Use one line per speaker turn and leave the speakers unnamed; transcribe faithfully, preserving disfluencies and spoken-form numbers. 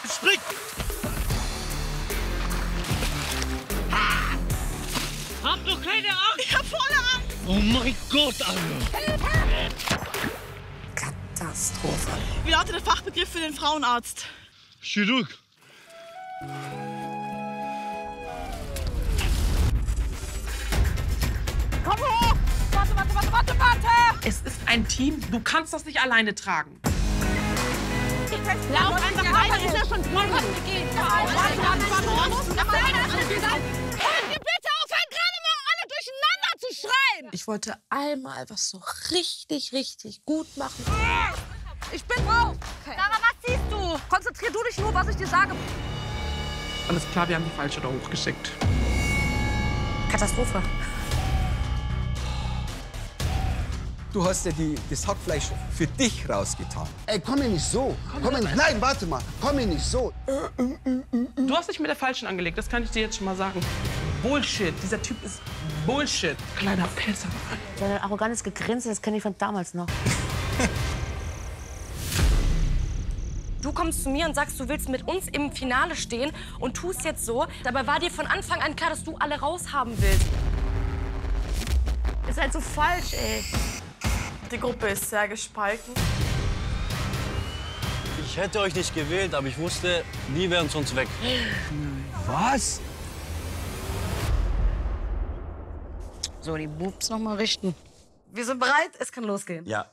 Spring!
Hab doch keine Angst!
Ich hab volle Angst!
Oh mein Gott, Alter!
Katastrophe.
Wie lautet der Fachbegriff für den Frauenarzt?
Chirurg.
Komm hoch! Warte, warte, warte, warte, warte!
Es ist ein Team. Du kannst das nicht alleine tragen.
Lauf einfach weiter, ist ja schon drin. Bitte aufhören, gerade mal alle durcheinander zu schreien!
Ich wollte einmal was so richtig, richtig gut machen.
Ich bin drauf! Okay. Sarah, was siehst du? Konzentrier du dich nur, was ich dir sage.
Alles klar, wir haben die falsche da hochgeschickt.
Katastrophe.
Du hast ja die, das Hackfleisch für dich rausgetan.
Ey, komm mir nicht so. Komm mir nicht. Nein, warte mal. Komm mir nicht so.
Du hast dich mit der Falschen angelegt, das kann ich dir jetzt schon mal sagen. Bullshit, dieser Typ ist Bullshit. Kleiner Pisser.
Dein arrogantes Gegrinse, das kenne ich von damals noch.
Du kommst zu mir und sagst, du willst mit uns im Finale stehen und tust jetzt so. Dabei war dir von Anfang an klar, dass du alle raushaben willst.
Ist halt so falsch, ey.
Die Gruppe ist sehr gespalten.
Ich hätte euch nicht gewählt, aber ich wusste, die wären sonst weg.
Was?
So, die Boobs noch mal richten.
Wir sind bereit, es kann losgehen.
Ja.